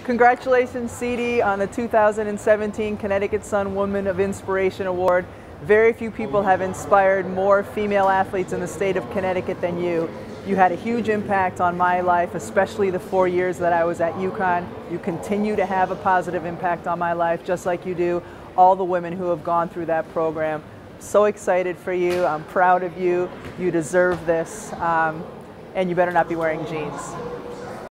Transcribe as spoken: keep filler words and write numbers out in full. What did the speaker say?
Congratulations, C D, on the two thousand seventeen Connecticut Sun Woman of Inspiration Award. Very few people have inspired more female athletes in the state of Connecticut than you. You had a huge impact on my life, especially the four years that I was at UConn. You continue to have a positive impact on my life, just like you do all the women who have gone through that program. So excited for you. I'm proud of you. You deserve this. Um, and you better not be wearing jeans.